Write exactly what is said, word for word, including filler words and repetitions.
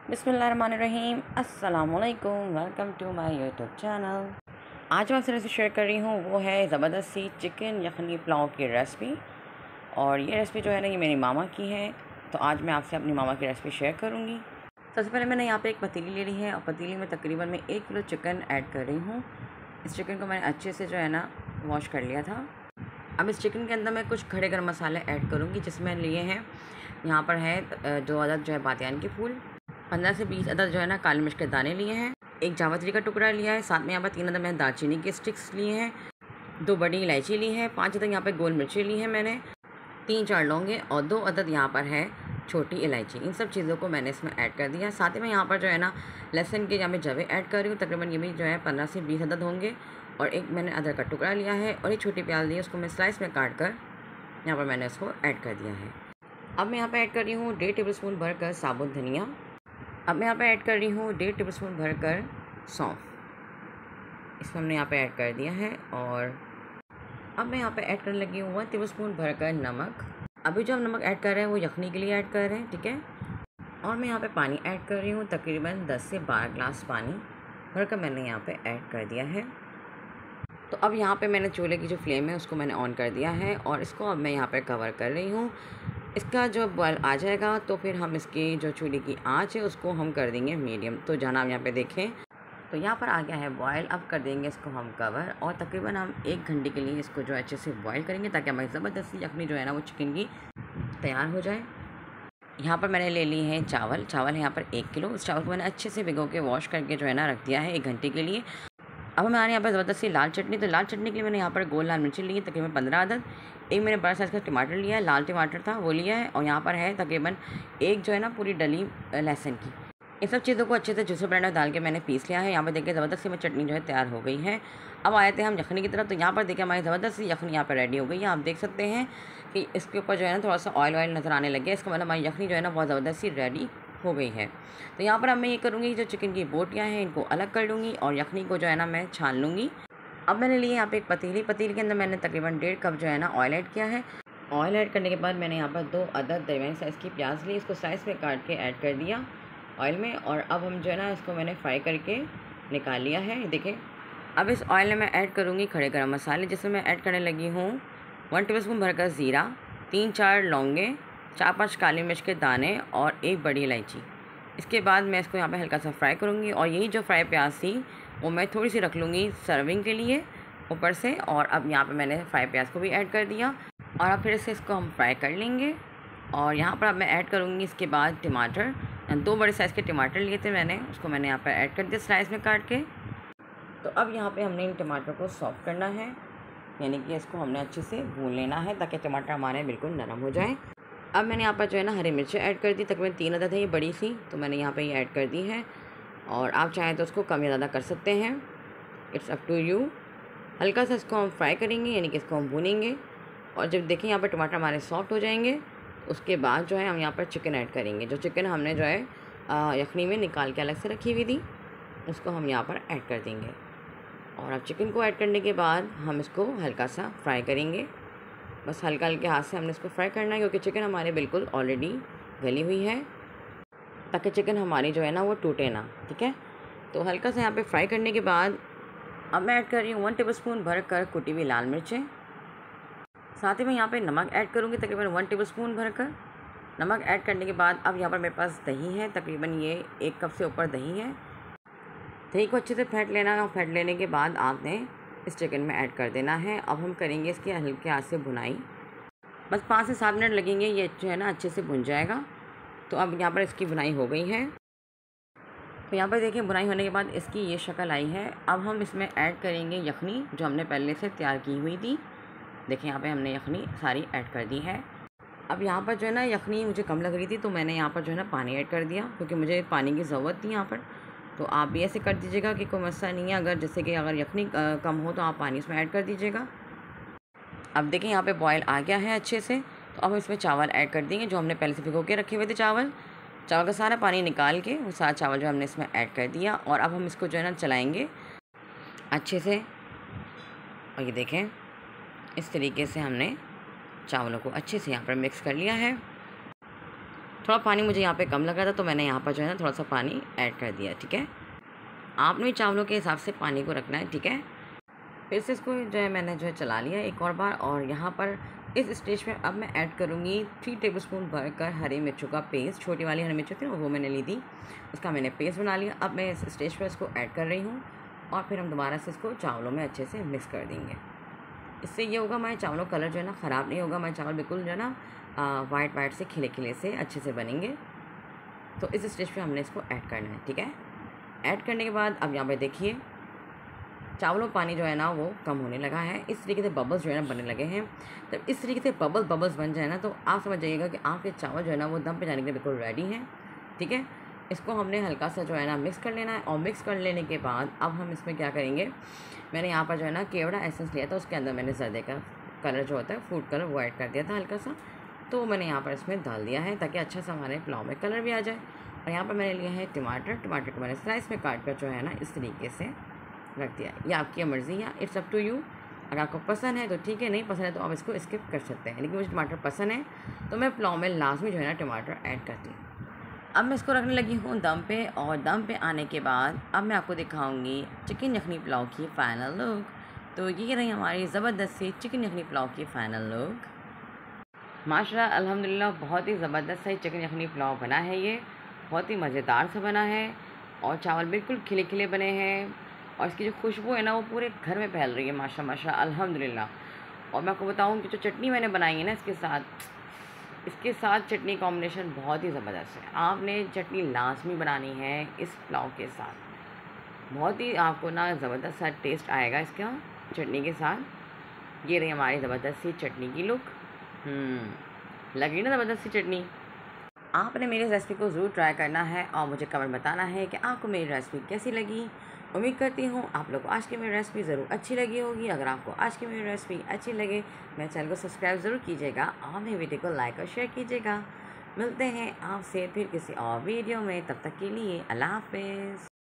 बिस्मिल्लाहिर्रहमानिर्रहीम अस्सलामुअलैकुम, welcome to my YouTube channel. आज मैं आपसे रेसिपी शेयर कर रही हूँ वो है ज़बरदस्त सी चिकन यखनी पुलाव की रेसिपी। और ये रेसिपी जो है ना, ये मेरी मामा की है, तो आज मैं आपसे अपनी मामा की रेसिपी शेयर करूँगी। सबसे पहले मैंने यहाँ पे एक पतीली ले ली है और पतीली में तकरीबन मैं एक किलो चिकन ऐड कर रही हूँ। इस चिकन को मैंने अच्छे से जो है ना वॉश कर लिया था। अब इस चिकन के अंदर मैं कुछ खड़े गर्म मसाले ऐड करूँगी, जिसमें लिए हैं यहाँ पर है दो अदद जो है बातियान के फूल, पंद्रह से बीस अदद जो है ना काली मिर्च के दाने लिए हैं, एक जावित्री का टुकड़ा लिया है, साथ में यहाँ पर तीन अदद मैंने दालचीनी के स्टिक्स लिए हैं, दो बड़ी इलायची ली है, पाँच अदद यहाँ पर गोल मिर्ची ली है मैंने, तीन चार लौंगे और दो अदद यहाँ पर है छोटी इलायची। इन सब चीज़ों को मैंने इसमें ऐड कर दिया। साथ ही मैं यहाँ पर जो है ना लहसुन के यहाँ पे जवे ऐड कर रही हूँ, तकरीबन ये भी जो है पंद्रह से बीस अदद होंगे। और एक मैंने अदरक का टुकड़ा लिया है और एक छोटी प्याज ली है, उसको मैं स्लाइस में काट कर यहाँ पर मैंने उसको ऐड कर दिया है। अब मैं यहाँ पर ऐड कर रही हूँ डेढ़ टेबल स्पून भर कर साबुत धनिया। अब मैं यहाँ पे ऐड कर रही हूँ डेढ़ टेबल स्पून भर कर सौंफ, इसको हमने यहाँ पे ऐड कर दिया है। और अब मैं यहाँ पे ऐड करने लगी हूँ वन टेबल स्पून भर कर नमक। अभी जो हम नमक ऐड कर रहे हैं वो यखनी के लिए ऐड कर रहे हैं, ठीक है। और मैं यहाँ पे पानी ऐड कर रही हूँ, तकरीबन दस से बारह ग्लास पानी भर कर मैंने यहाँ पे ऐड कर दिया है। तो अब यहाँ पे मैंने चूल्हे की जो फ्लेम है उसको मैंने ऑन कर दिया है और इसको अब मैं यहाँ पे कवर कर रही हूँ। इसका जो बॉयल आ जाएगा तो फिर हम इसकी जो चूल्हे की आंच है उसको हम कर देंगे मीडियम। तो जाना आप यहाँ पे देखें तो यहाँ पर आ गया है बॉयल। अब कर देंगे इसको हम कवर और तकरीबन हम एक घंटे के लिए इसको जो अच्छे से बॉयल करेंगे, ताकि हमारी ज़बरदस्ती यखनी जो है ना वो चिकन की तैयार हो जाए। यहाँ पर मैंने ले ली है चावल। चावल है यहाँ पर एक किलो। उस चावल को मैंने अच्छे से भिगो के वॉश करके जो है ना रख दिया है एक घंटे के लिए। अब हमारे यहाँ पर ज़बरदस्ती लाल चटनी, तो लाल चटनी के लिए मैंने यहाँ पर गोल लाल मिर्ची ली है, तकरीबन पंद्रह अदद। एक मैंने बड़ा साइज़ का टमाटर लिया है, लाल टमाटर था वो लिया है। और यहाँ पर है तकरीबन एक जो है ना पूरी डली लहसुन की। इन सब चीज़ों को अच्छे से जूसर ब्लेंडर डाल के मैंने पीस लिया है। यहाँ पर देखिए ज़बरदस्ती में चटनी जो है तैयार हो गई है। अब आए थे हम यखनी की तरफ, तो यहाँ पर देखिए हमारी ज़बरदस्ती यखनी यहाँ पर रेडी हो गई है। आप देख सकते हैं कि इसके ऊपर जो है ना थोड़ा सा ऑयल ऑयल नज़र आने लग गया, इसका मतलब हमारी यखनी जो है ना बहुत ज़बरदस्ती रेडी हो गई है। तो यहाँ पर अब मैं ये करूँगी, जो चिकन की बोटियाँ हैं इनको अलग कर लूँगी और यखनी को जो है ना मैं छान लूँगी। अब मैंने लिए यहाँ पे एक पतीली। पतीली के अंदर मैंने तकरीबन डेढ़ कप जो है ना ऑयल ऐड किया है। ऑयल ऐड करने के बाद मैंने यहाँ पर दो अदद दरमियानी साइज़ की प्याज ली, इसको स्लाइस में काट के ऐड कर दिया ऑयल में। और अब हम जो है ना इसको मैंने फ्राई करके निकाल लिया है, देखें। अब इस ऑयल में मैं ऐड करूँगी खड़े गर्म मसाले, जिसमें मैं ऐड करने लगी हूँ वन टेबल स्पून भरकर ज़ीरा, तीन चार लौंगे, चार पाँच काली मिर्च के दाने और एक बड़ी इलायची। इसके बाद मैं इसको यहाँ पे हल्का सा फ्राई करूँगी और यही जो फ्राई प्याज थी वो मैं थोड़ी सी रख लूँगी सर्विंग के लिए ऊपर से। और अब यहाँ पे मैंने फ्राई प्याज को भी ऐड कर दिया और अब फिर से इसको हम फ्राई कर लेंगे। और यहाँ पर अब मैं ऐड करूँगी इसके बाद टमाटर। दो बड़े साइज़ के टमाटर लिए थे मैंने, उसको मैंने यहाँ पर ऐड कर दिया स्लाइस में काट के। तो अब यहाँ पर हमने इन टमाटर को सॉफ्ट करना है, यानी कि इसको हमने अच्छे से भून लेना है ताकि टमाटर हमारे बिल्कुल नरम हो जाए। अब मैंने यहाँ पर जो है ना हरी मिर्चें ऐड कर दी, तकरीबन तीन अदद है ये बड़ी सी, तो मैंने यहाँ पे ये ऐड कर दी है। और आप चाहें तो उसको कम या ज़्यादा कर सकते हैं, इट्स अप टू यू। हल्का सा इसको हम फ्राई करेंगे, यानी कि इसको हम भूनेंगे। और जब देखें यहाँ पर टमाटर हमारे सॉफ्ट हो जाएंगे, उसके बाद जो है हम यहाँ पर चिकन ऐड करेंगे। जो चिकन हमने जो है यखनी में निकाल के अलग से रखी हुई थी, उसको हम यहाँ पर ऐड कर देंगे। और अब चिकन को ऐड करने के बाद हम इसको हल्का सा फ्राई करेंगे, बस हल्का हल्के हाथ से हमने इसको फ्राई करना है, क्योंकि चिकन हमारे बिल्कुल ऑलरेडी गली हुई है, ताकि चिकन हमारी जो है ना वो टूटे ना, ठीक है। तो हल्का सा यहाँ पे फ्राई करने के बाद अब मैं ऐड कर रही हूँ वन टेबल स्पून भर कर कुटी हुई लाल मिर्चें। साथ ही मैं यहाँ पे नमक ऐड करूँगी, तकरीबन वन टेबल स्पून भर कर। नमक ऐड करने के बाद अब यहाँ पर मेरे पास दही है, तकरीबन ये एक कप से ऊपर दही है। दही को अच्छे से फेंट लेना, फेंट लेने के बाद आपने इस चिकन में ऐड कर देना है। अब हम करेंगे इसके हल्के हाथ से भुनाई, बस पाँच से सात मिनट लगेंगे, ये जो है ना अच्छे से भुन जाएगा। तो अब यहाँ पर इसकी भुनाई हो गई है। तो यहाँ पर देखिए भुनाई होने के बाद इसकी ये शक्ल आई है। अब हम इसमें ऐड करेंगे यखनी, जो हमने पहले से तैयार की हुई थी। देखिए यहाँ पर हमने यखनी सारी ऐड कर दी है। अब यहाँ पर जो है ना यखनी मुझे कम लग रही थी, तो मैंने यहाँ पर जो है ना पानी ऐड कर दिया, क्योंकि मुझे पानी की ज़रूरत थी यहाँ पर। तो आप भी ऐसे कर दीजिएगा कि कोई मसला नहीं है, अगर जैसे कि अगर यखनी कम हो तो आप पानी इसमें ऐड कर दीजिएगा। अब देखिए यहाँ पे बॉयल आ गया है अच्छे से। तो अब हम इसमें चावल ऐड कर देंगे, जो हमने पहले से भिगो के रखे हुए थे चावल। चावल का सारा पानी निकाल के वो सारा चावल जो हमने इसमें ऐड कर दिया। और अब हम इसको जो है ना चलाएँगे अच्छे से। और ये देखें इस तरीके से हमने चावलों को अच्छे से यहाँ पर मिक्स कर लिया है। थोड़ा पानी मुझे यहाँ पे कम लगा था, तो मैंने यहाँ पर जो है ना थोड़ा सा पानी ऐड कर दिया। ठीक है, आपने भी चावलों के हिसाब से पानी को रखना है। ठीक है, फिर से इसको जो है मैंने जो है चला लिया एक और बार। और यहाँ पर इस स्टेज पे अब मैं ऐड करूँगी थ्री टेबलस्पून भरकर हरी मिर्चों का पेस्ट। छोटी वाली हरी मिर्च होती है वो मैंने ली थी, उसका मैंने पेस्ट बना लिया। अब मैं इस स्टेज पर इसको ऐड कर रही हूँ और फिर हम दोबारा से इसको चावलों में अच्छे से मिक्स कर देंगे। इससे ये होगा हमारे चावलों का कलर जो है ना ख़राब नहीं होगा, हमारे चावल बिल्कुल जो है ना वाइट वाइट से खिले खिले से अच्छे से बनेंगे। तो इस स्टेज पे हमने इसको ऐड करना है। ठीक है, ऐड करने के बाद अब यहाँ पे देखिए चावलों पानी जो है ना वो कम होने लगा है। इस तरीके से बबल्स जो है ना बनने लगे हैं। जब इस तरीके से बबल्स बबल्स बन जाए ना तो आप समझ जाइएगा कि आपके चावल जो है ना वो दम पे जाने के लिए बिल्कुल रेडी हैं। ठीक है, इसको हमने हल्का सा जो है ना मिक्स कर लेना है। और मिक्स कर लेने के बाद अब हम इसमें क्या करेंगे, मैंने यहाँ पर जो है ना केवड़ा एसेंस लिया था, उसके अंदर मैंने जर्दे का कलर जो होता है फूड कलर वो ऐड कर दिया था हल्का सा, तो मैंने यहाँ पर इसमें डाल दिया है ताकि अच्छा सा हमारे पुलाव में कलर भी आ जाए। और यहाँ पर मैंने लिया है टमाटर, टमाटर को मैंने स्लाइस में काट कर जो है ना इस तरीके से रख दिया। ये आपकी मर्ज़ी है, इट्स अप टू यू। अगर आपको पसंद है तो ठीक है, नहीं पसंद है तो आप इसको स्किप कर सकते हैं। लेकिन मुझे टमाटर पसंद है तो मैं पुलाव में लाजमी जो है ना टमाटर ऐड करती हूँ। अब मैं इसको रखने लगी हूँ दम पे। और दम पे आने के बाद अब मैं आपको दिखाऊंगी चिकन यखनी पुलाव की फ़ाइनल लुक। तो ये रही हमारी ज़बरदस्त सी चिकन यखनी पुलाव की फ़ाइनल लुक। माशाल्लाह अल्हम्दुलिल्लाह बहुत ही ज़बरदस्त सा चिकन यखनी पुलाव बना है। ये बहुत ही मज़ेदार सा बना है और चावल बिल्कुल खिले खिले बने हैं और इसकी जो खुशबू है ना वो पूरे घर में फैल रही है माशा माशा अल्हम्दुलिल्लाह। और मैं आपको बताऊँ कि जो चटनी मैंने बनाई है ना इसके साथ इसके साथ चटनी कॉम्बिनेशन बहुत ही ज़बरदस्त है। आपने चटनी लाजमी बनानी है इस पुलाव के साथ, बहुत ही आपको ना ज़बरदस्त सा टेस्ट आएगा इसका चटनी के साथ। ये रही हमारी ज़बरदस्त सी चटनी की लुक। लग रही ना ज़बरदस्त सी चटनी। आपने मेरी रेसिपी को ज़रूर ट्राई करना है और मुझे कमेंट बताना है कि आपको मेरी रेसिपी कैसी लगी। उम्मीद करती हूँ आप लोग को आज की मेरी रेसिपी ज़रूर अच्छी लगी होगी। अगर आपको आज की मेरी रेसिपी अच्छी लगे मेरे चैनल को सब्सक्राइब ज़रूर कीजिएगा और मेरे वीडियो को लाइक और शेयर कीजिएगा। मिलते हैं आपसे फिर किसी और वीडियो में, तब तक के लिए अल्लाह हाफ़िज़।